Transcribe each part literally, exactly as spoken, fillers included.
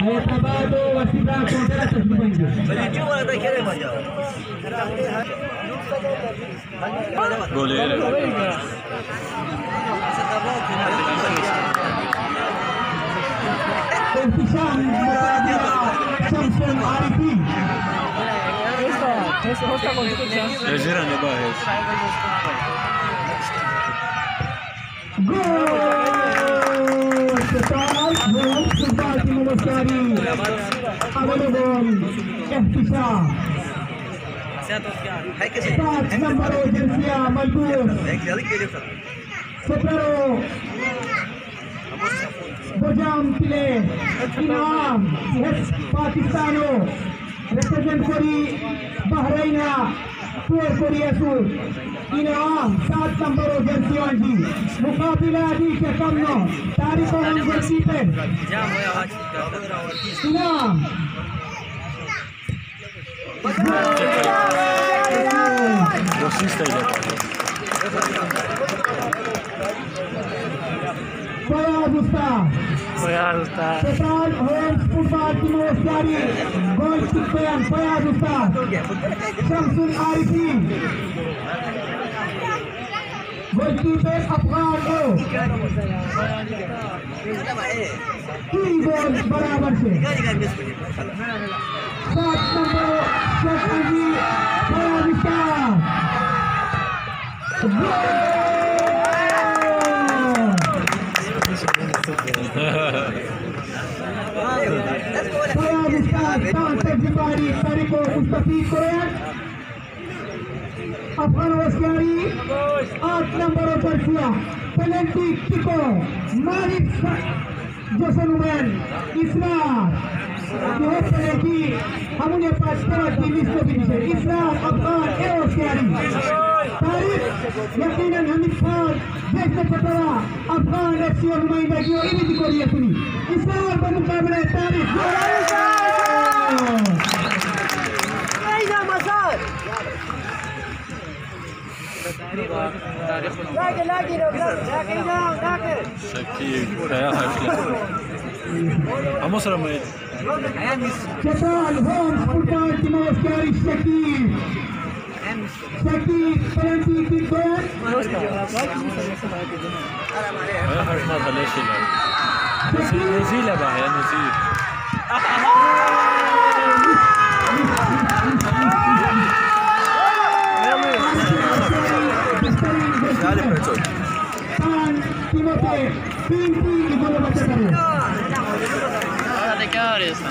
Ayatabado wasila kontra tasbihnya. Boleh. Perpisahan Samson Arifi. Yasir anda bahas. Gol. Chitral gol Sultan Timurskari. Awal gol Peshawar. सात number एजेंसिया मजबूर सत्रह बजाम play इनाम पाकिस्तानो represent करी बहरीना पूर Korea सुर इनाम सात नंबर एजेंसिया जी मुकाबला दी के कमनो तारीख हम जर्सी पे इनाम Fayaz Ustad Fayaz Ustad Chitral Homes Football Timurskari Gol Kickman Fayaz Ustad Samson Arifi Goalkeeper Afghan O तीन गोल बराबर से सात नंबर शेखी फयाज उस्ताद फयाज उस्ताद तांत्रिक जिम्मेदारी तारीखों मुस्तफीद कोरैन अफगान वस्कारी आठ नंबर पर किया पेनल्टी किको मारिक जोसनुमैन इस्लाम यह पेनल्टी हमने पास करा की लिस्ट में है इस्लाम अफगान ए वस्कारी तारीख यकीनन हमीद खान जैसे पतरा अफगान एफसी और नुमाइंदगी और इन्हीं की कोरिया सुनी इस्लाम पर मुकाबला तारीख Lagi lagi dong, lagi dong, lagi. Shaheed, saya harusnya. Kamu serem ya? Chitral Homes Football Timurskari Shaheed. Shaheed penalty kick goal. Saya harus malah lesin lah. Nuzil lah bah ya Nuzil. तीन तीन की गोल बचा करें Ada क्या है इसमें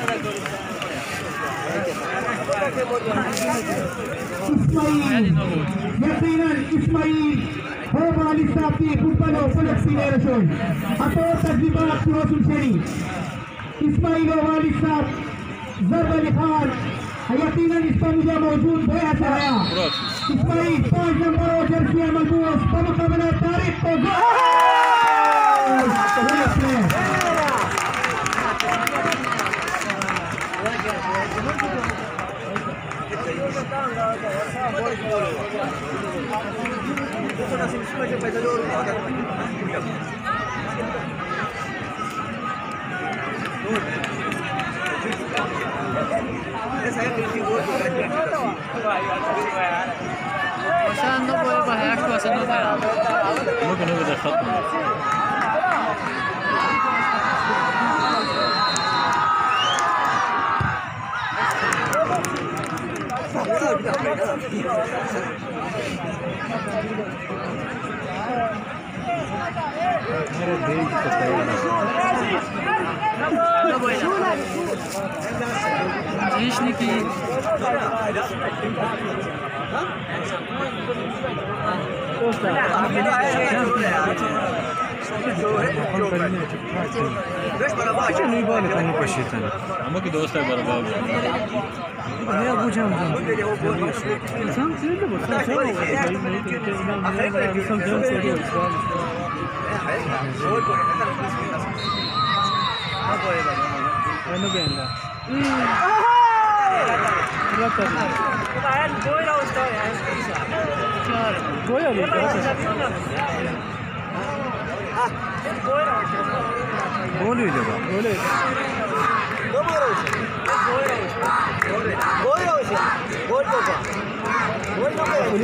इस्माइल यकीनन इस्माइल हो वाली साहब की फुटबॉल फलक सीने रसोई अतो तजर्बा की वसूल शेरी इस्माइल हो वाली साहब जरबा लिखान यकीनन इस पर मुझे मौजूद है सहाया इस्माइल पांच नंबर और जर्सी मलबूस पर मुकाबला तारीख को عشان نبغى يبغى ياكل عشان نبغى ممكن هو ده خط मेरे दिल को ايش نبي नहीं बोले कौन पशीता है हम की दोस्त है बर्बाद है ابو جام انسان سيده بس انا بينلا बोल ही देगा बोले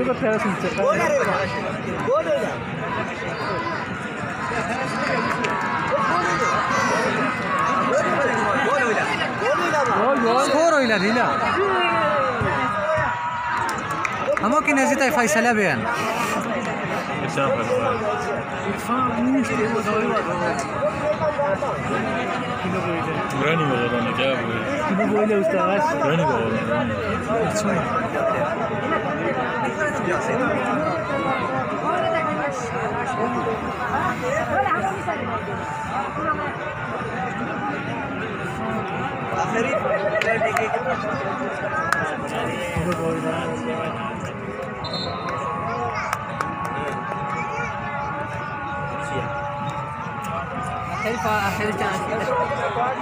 করতে হবে শুনছে স্কোর হইলা দিলা همو که نزیتای فیصله بیان برانی بابا نگه بود اینو بویله استاش برانی بابا آخری آخری چند